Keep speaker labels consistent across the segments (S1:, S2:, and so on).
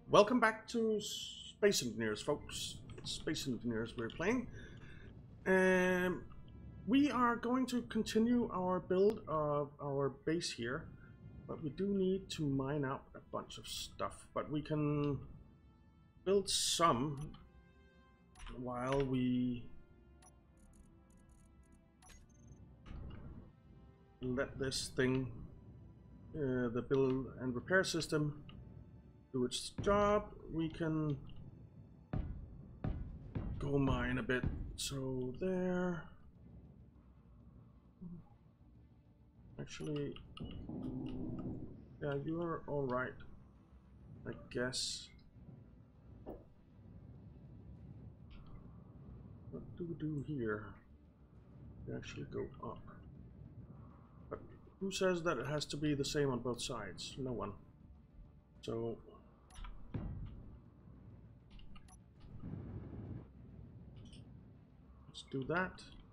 S1: Welcome back to Space Engineers, folks. It's Space Engineers we're playing. We are going to continue our build of our base here, but we do need to mine out a bunch of stuff. But we can build some while we let this thing, the build and repair system, do its job. We can go mine a bit. So there. Actually, yeah, you are all right, I guess. What do we do here? We actually go up. But who says that it has to be the same on both sides? No one. So let's do that.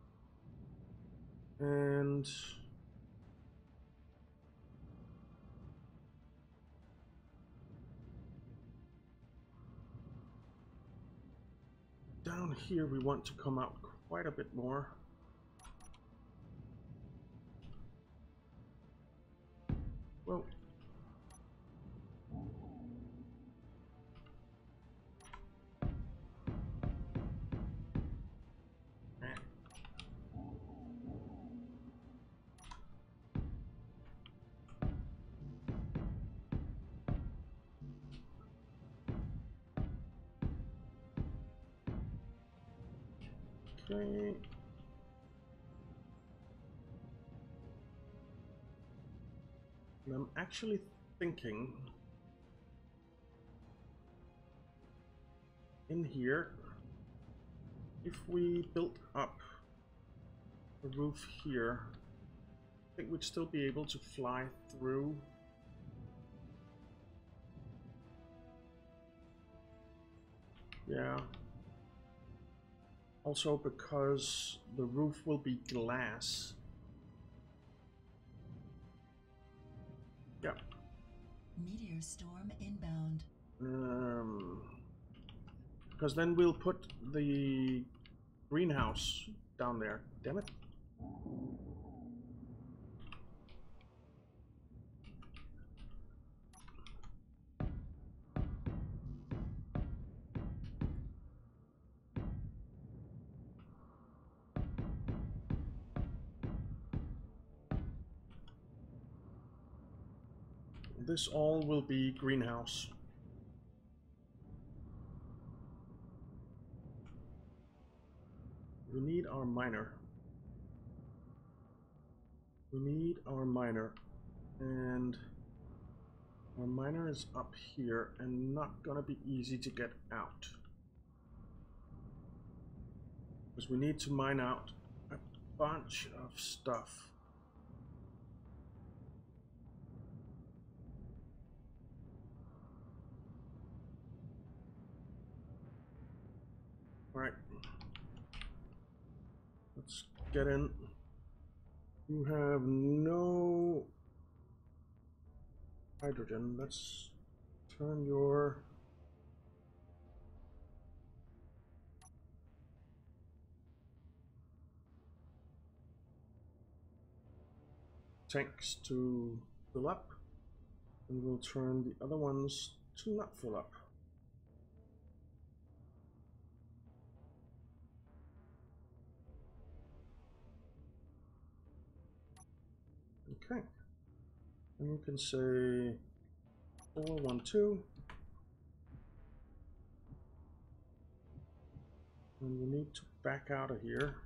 S1: And down here we want to come out quite a bit more. Well, okay. And I'm actually thinking in here, if we built up a roof here, I think we'd still be able to fly through. Yeah. Also because the roof will be glass. Yeah.
S2: Meteor storm inbound.
S1: Because then we'll put the greenhouse down there. Damn it. This all will be greenhouse. We need our miner. We need our miner. And our miner is up here and not gonna be easy to get out. Because we need to mine out a bunch of stuff. Alright. Let's get in. You have no hydrogen. Let's turn your tanks to fill up, and we'll turn the other ones to not fill up. Okay, and you can say 412, and we need to back out of here.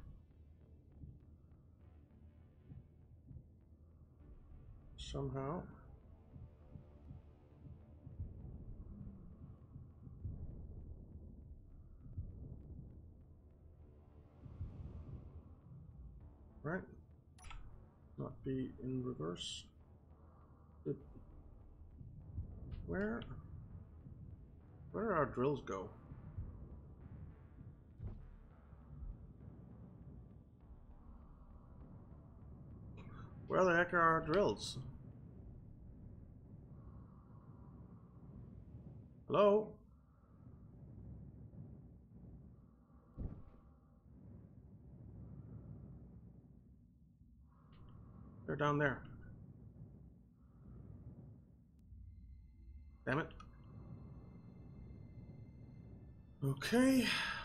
S1: Somehow. Right. Not be in reverse. Where do our drills go? Where the heck are our drills? Hello? They're down there. Damn it. Okay.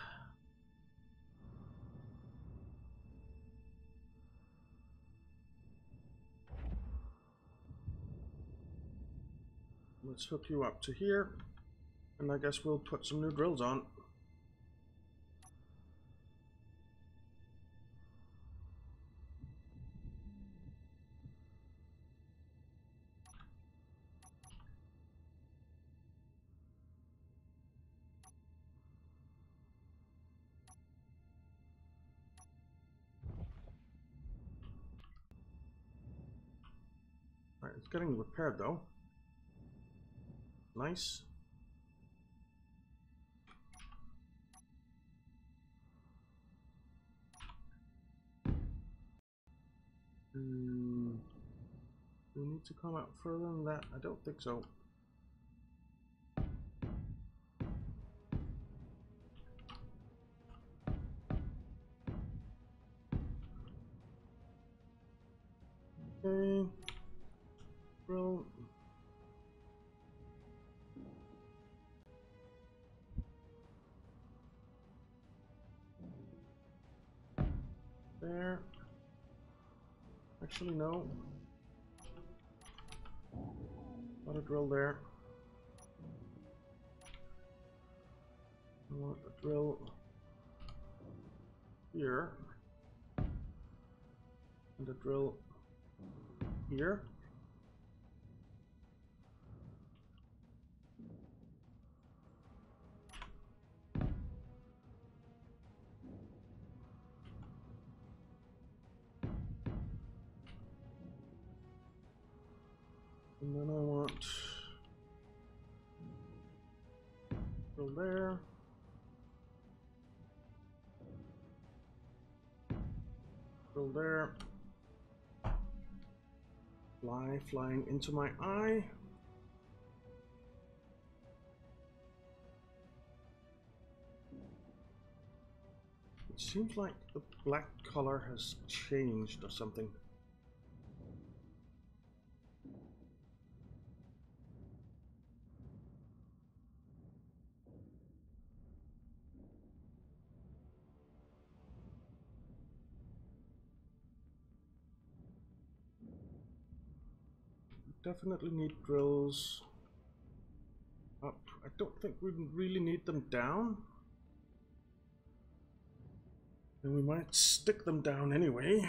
S1: Let's hook you up to here. And I guess we'll put some new drills on. Alright, it's getting repaired though. Nice. Do we need to come out further than that? I don't think so. Okay. Drill. There. Actually, no. Not a drill there. I want a drill here. And a drill here. And then I want drill there. Drill there. Flying into my eye. It seems like the black color has changed or something. Definitely need drills up. I don't think we really need them down. And we might stick them down anyway.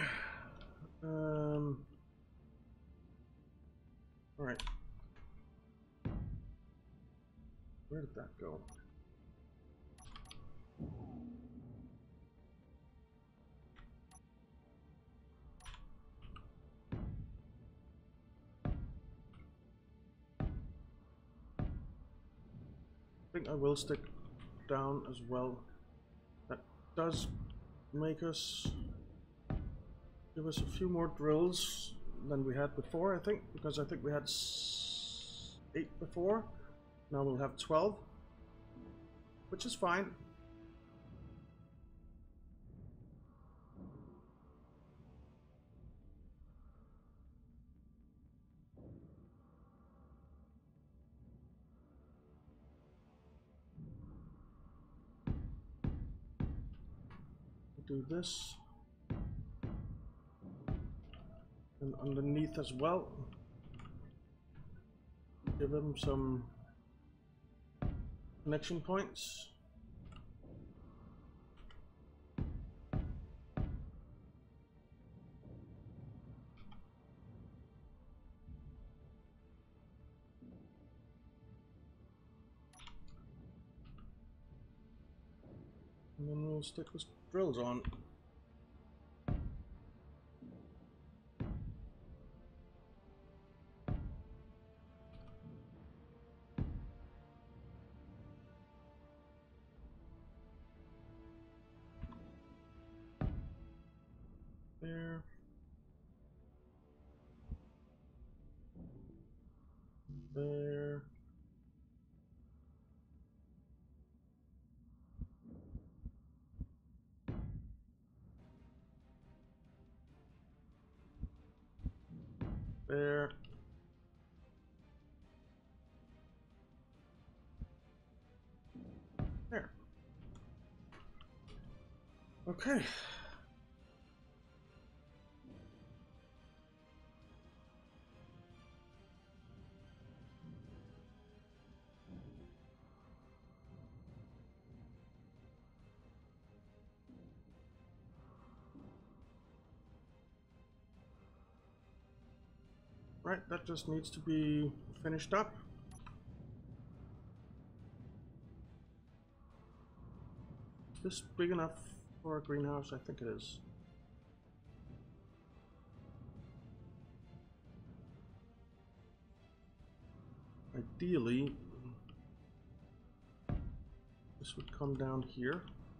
S1: Alright. Where did that go? I think I will stick down as well. That does make us give us a few more drills than we had before, I think, because I think we had 8 before. Now we'll have 12, which is fine. Do this and underneath as well. Give him some connection points. And then we'll stick the drills on. There. There. there. There. Okay. Right, that just needs to be finished up. Is this big enough for a greenhouse? I think it is. Ideally, this would come down here.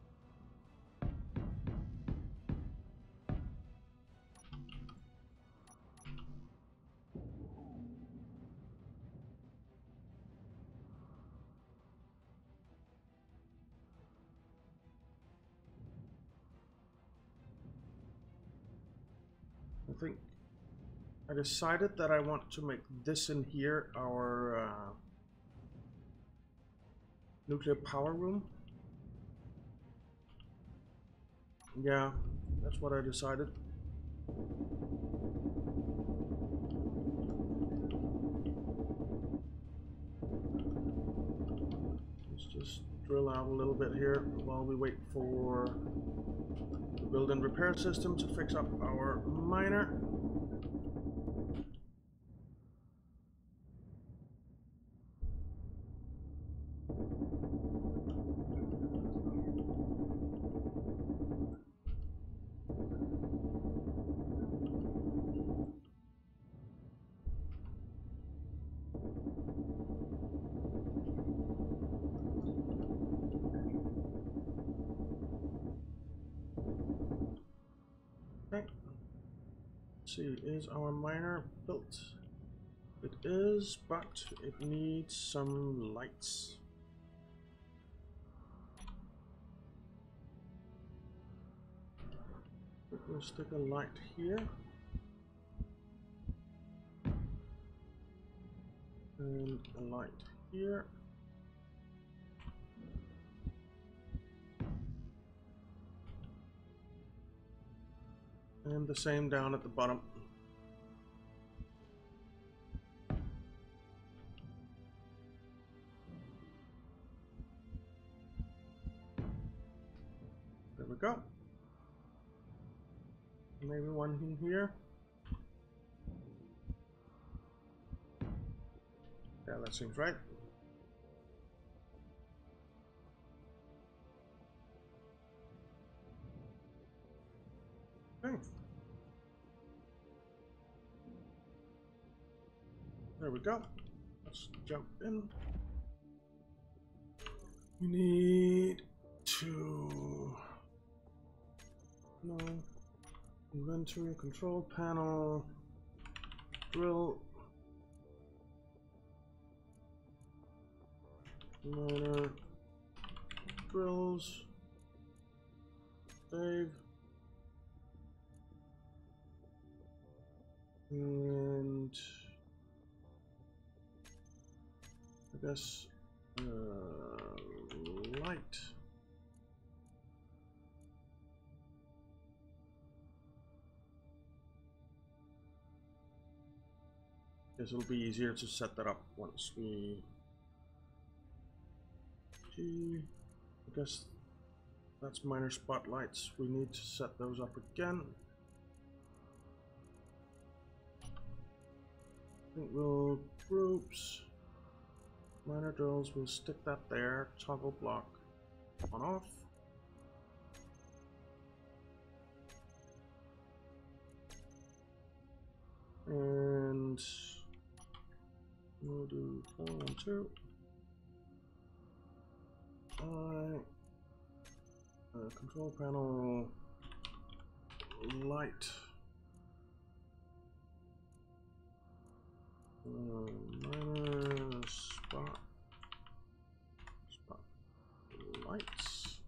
S1: I think I decided that I want to make this in here our nuclear power room. Yeah, that's what I decided. Let's just drill out a little bit here while we wait for the build and repair system to fix up our miner. See, is our miner built? It is, but it needs some lights. We'll stick a light here. And a light here. And the same down at the bottom. There we go. Maybe one in here. Yeah, that seems right. Okay. There we go. Let's jump in. We need to... No. Inventory, control panel, drill, miner, drills, save, and I guess light. Guess it'll be easier to set that up once we... I guess that's miner spotlights. We need to set those up again. I think we'll groups, miner drills, we'll stick that there, toggle block on off. And we'll do 4, 1, 2. Control panel light. Miner spot lights.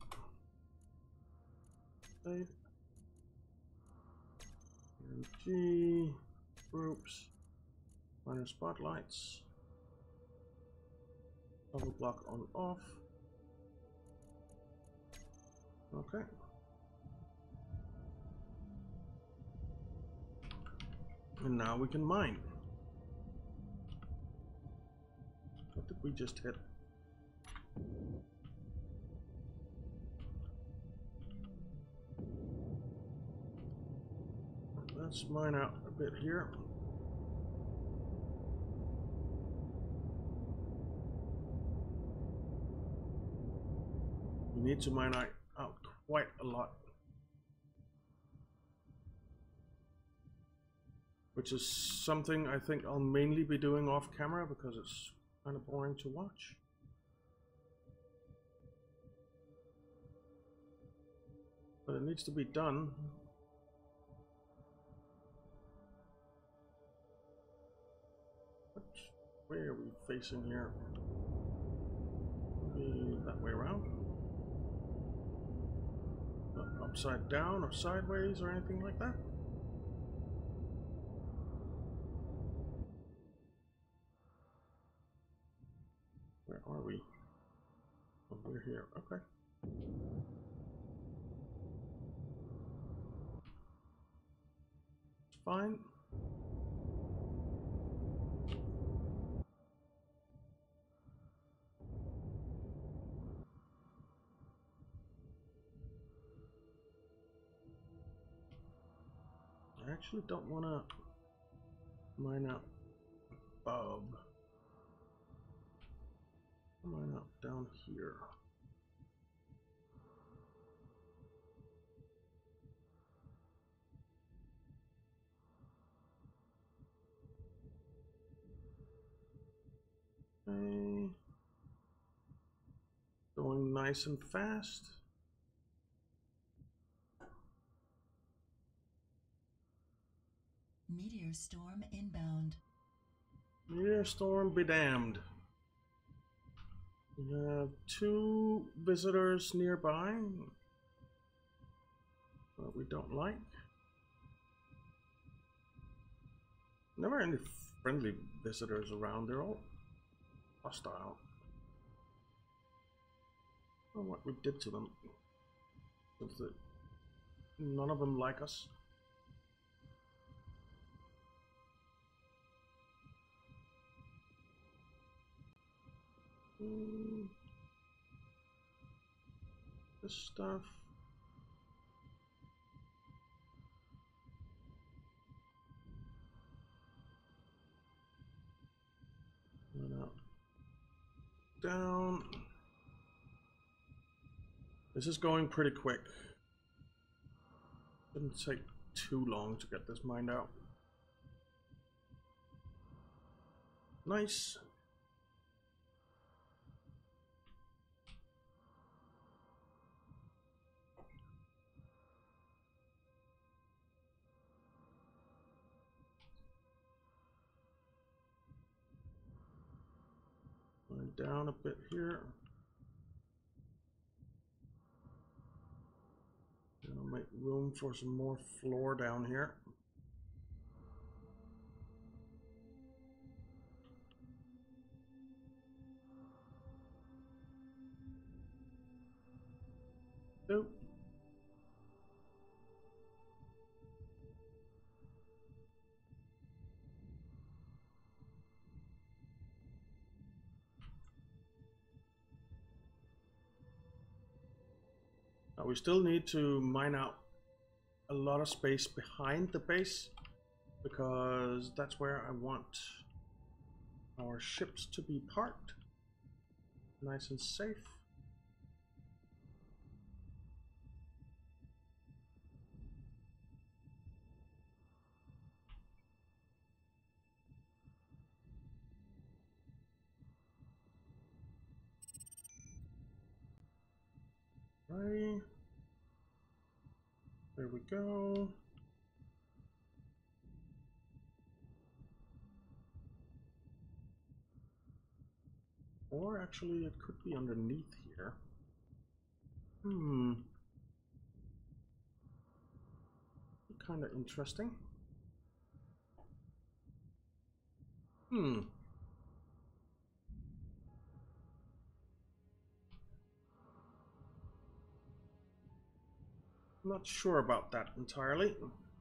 S1: Save. And G groups Minor spotlights. Double block on off. Okay. And now we can mine. What did we just hit? Let's mine out a bit here. We need to mine out quite a lot. Which is something I think I'll mainly be doing off camera because it's kind of boring to watch. But it needs to be done. Which way are we facing here? Maybe that way around? Not upside down or sideways or anything like that? Where are we? Oh, we're here. Okay. It's fine. I actually don't want to mine out above. Mine out down here. Okay. Going nice and fast.
S2: Meteor storm inbound.
S1: Meteor storm be damned. We have 2 visitors nearby that we don't like. Never any friendly visitors around, they're all hostile. I don't know what we did to them. None of them like us. This stuff. And up. Down. This is going pretty quick. Didn't take too long to get this mined out. Nice. Down a bit here. Gonna make room for some more floor down here. Nope. Now we still need to mine out a lot of space behind the base because that's where I want our ships to be parked nice and safe. Right. There we go. Or actually it could be underneath here. Kind of interesting. Not sure about that entirely.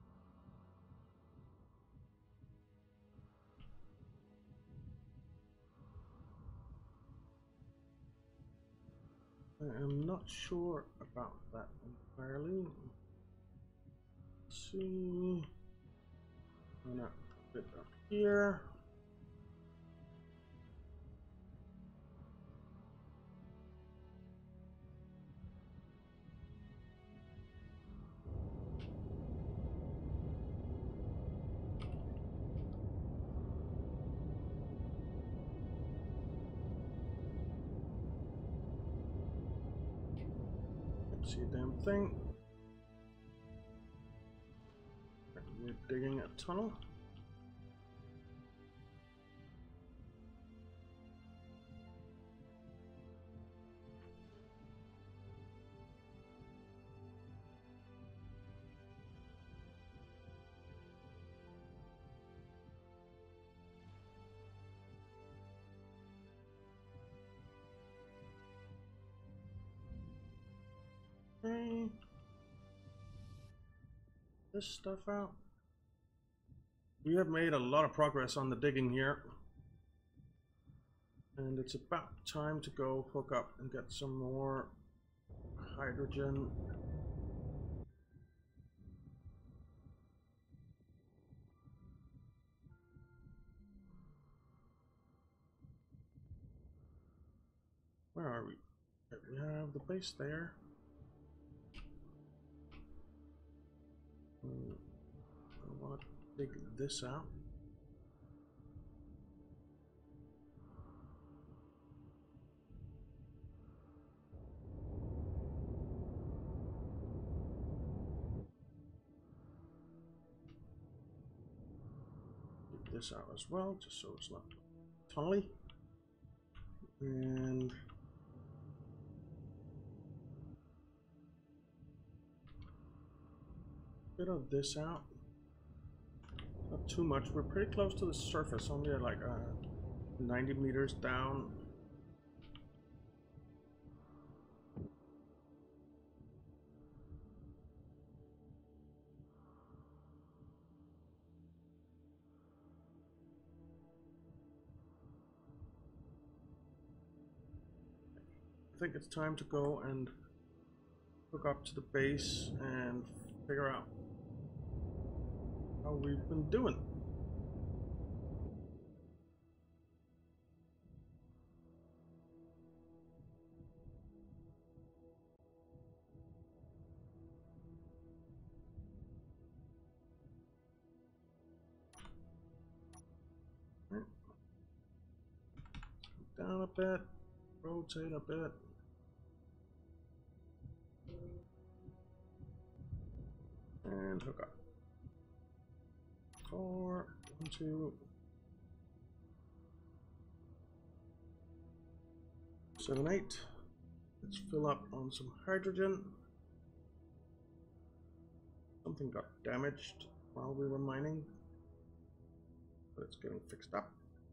S1: I am not sure about that entirely. Let's see. I'm gonna put it up here. See a damn thing. We're digging a tunnel. Okay. This stuff out. We have made a lot of progress on the digging here. And it's about time to go hook up and get some more hydrogen. Where are we? Okay, we have the base there. I want to dig this out. Dig this out as well, just so it's not tunnely. And bit of this out. Not too much. We're pretty close to the surface, only at like 90 meters down. I think it's time to go and hook up to the base and figure out how we've been doing. Right. Down a bit, rotate a bit. And hook up. 4, 1, 2, 7, 8. Let's fill up on some hydrogen. Something got damaged while we were mining, but it's getting fixed up.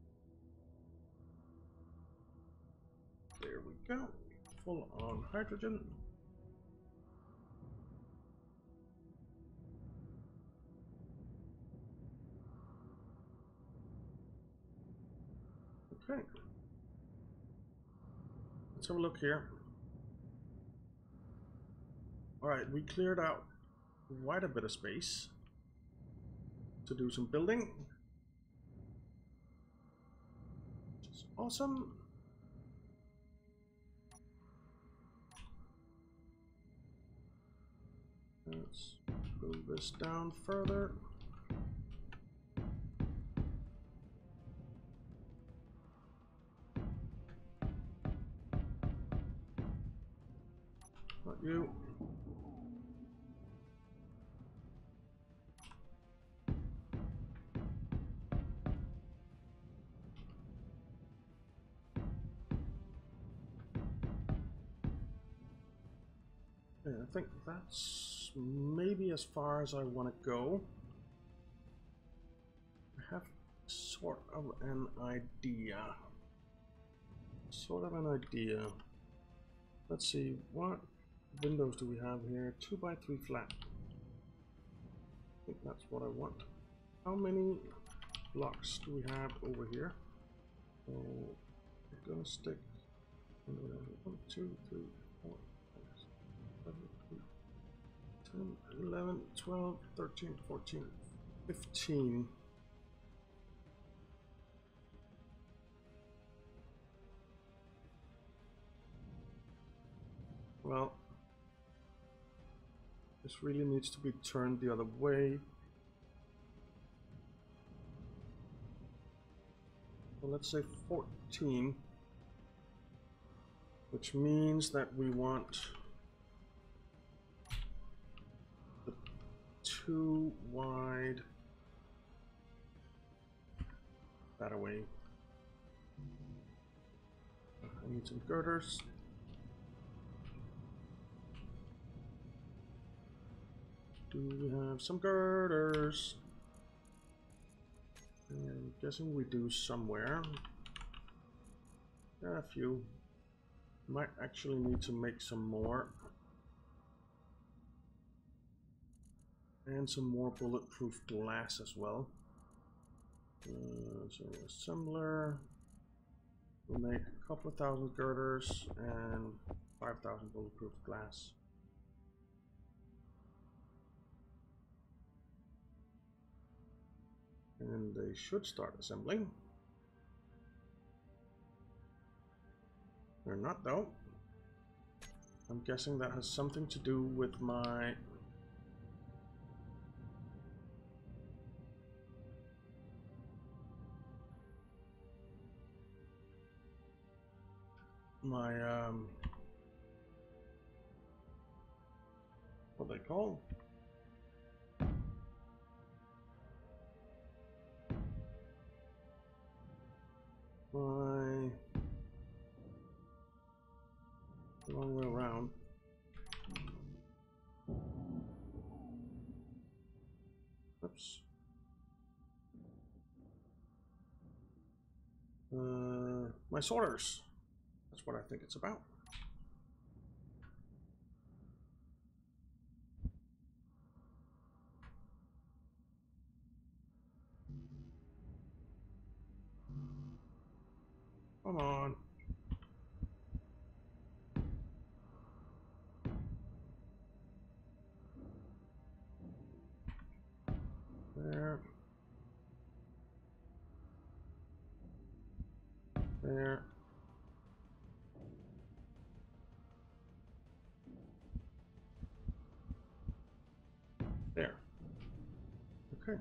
S1: There we go. Full on hydrogen. Okay. Let's have a look here. Alright, we cleared out quite a bit of space to do some building, which is awesome. Let's move this down further. Not you. Yeah, I think that's maybe as far as I want to go. I have sort of an idea. Sort of an idea. Let's see, what windows do we have here? 2x3 flat. I think that's what I want. How many blocks do we have over here? So we're gonna stick 1, 2, 3, 4, 5, 7, 8, 10, 11, 12, 13, 14, 15. Well, this really needs to be turned the other way. So let's say 14, which means that we want the 2 wide that away. I need some girders. Do we have some girders? I'm guessing we do somewhere. Yeah, a few. Might actually need to make some more. And some more bulletproof glass as well. So assembler. We'll make a couple of thousand girders and 5,000 bulletproof glass. And they should start assembling. They're not though. I'm guessing that has something to do with my what they call my long way around. Oops. My sorters. That's what I think it's about. Come on. There. There. There. Okay.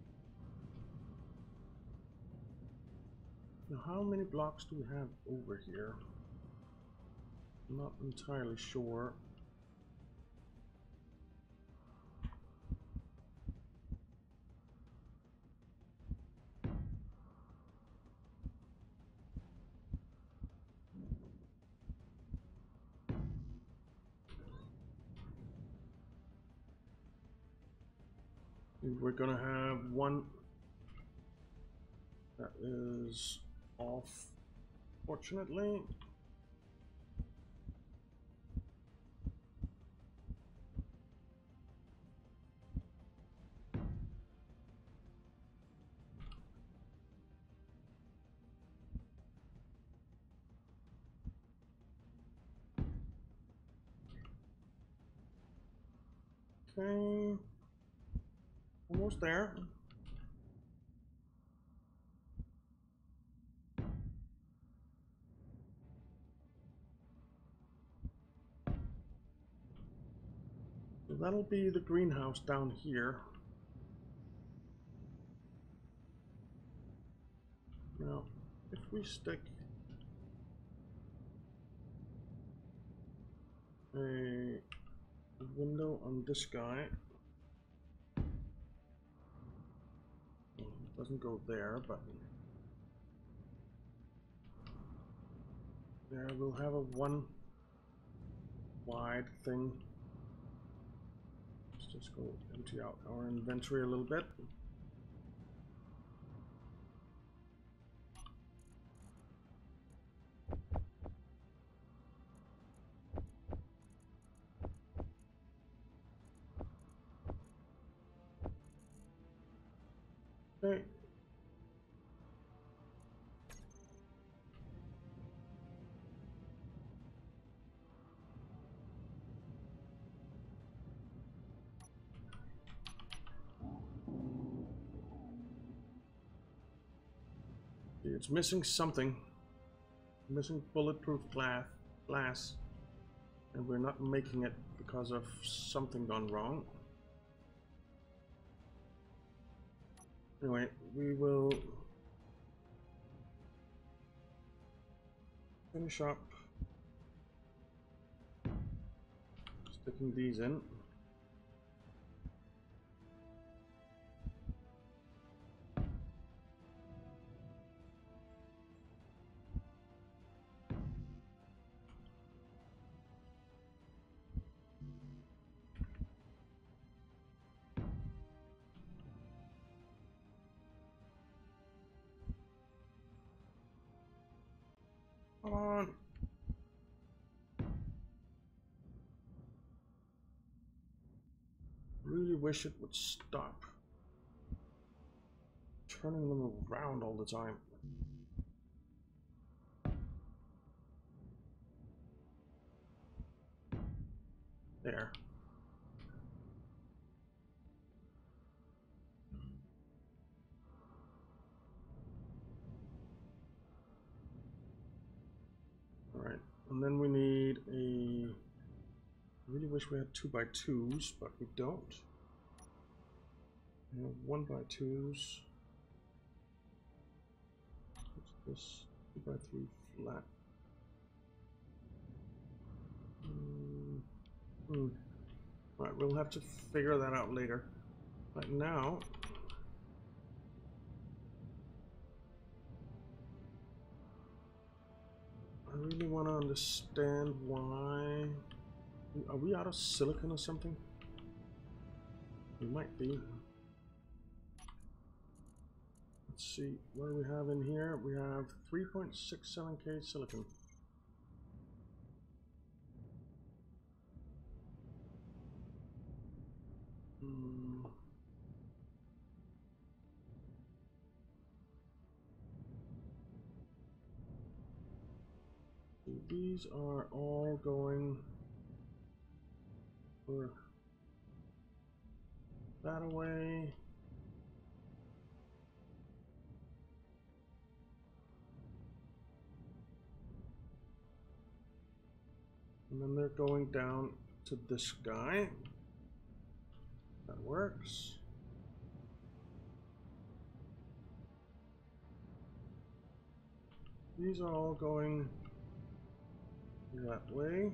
S1: Now, how many blocks do we have over here? I'm not entirely sure. We're gonna have one that is off, fortunately. Okay. Almost there. So that'll be the greenhouse down here. Now, if we stick a window on this guy, it doesn't go there, but there we'll have a one wide thing. Let's just go empty out our inventory a little bit. Okay. It's missing something. Missing bulletproof glass. And we're not making it because of something gone wrong. Anyway, we will finish up sticking these in. Come on. Really wish it would stop turning them around all the time. There. Alright, and then we need a... I really wish we had 2x2s, but we don't. We have 1x2s. What's this? 2x3 flat. Right, we'll have to figure that out later. Right now, I really want to understand why. Are we out of silicon or something? We might be. Let's see, what do we have in here? We have 3.67k silicon. These are all going for that away. And then they're going down to this guy. That works. These are all going that way.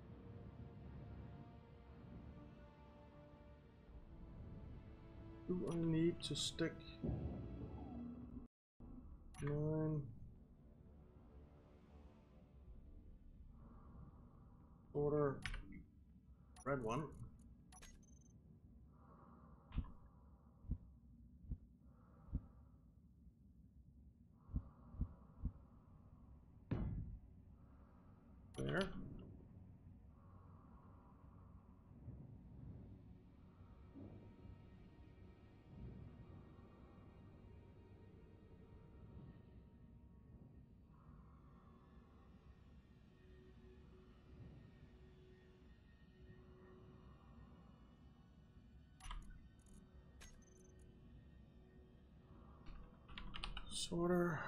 S1: Do I need to stick 9 order red one? There. Sorter.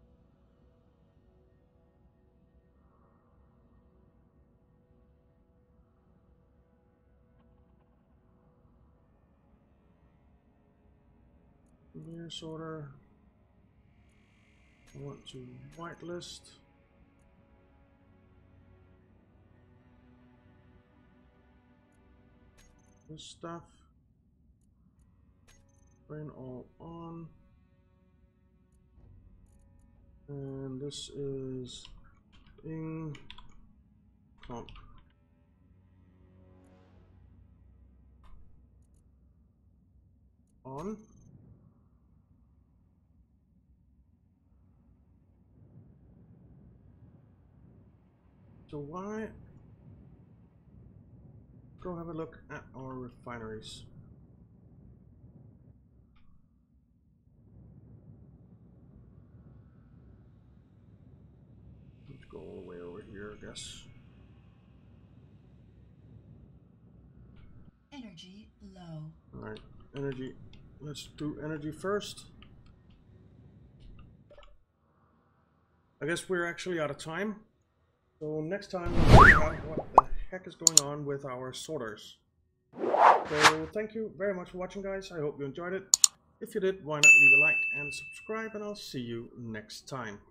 S1: Layer sorter. I want to whitelist. This stuff. Bring all on. And this is in comp. On. So why? Go have a look at our refineries. go all the way over here, I guess.
S2: Energy low.
S1: Alright, energy. Let's do energy first. I guess we're actually out of time. So next time we'll figure out what the heck is going on with our sorters. So thank you very much for watching, guys. I hope you enjoyed it. If you did, why not leave a like and subscribe, and I'll see you next time.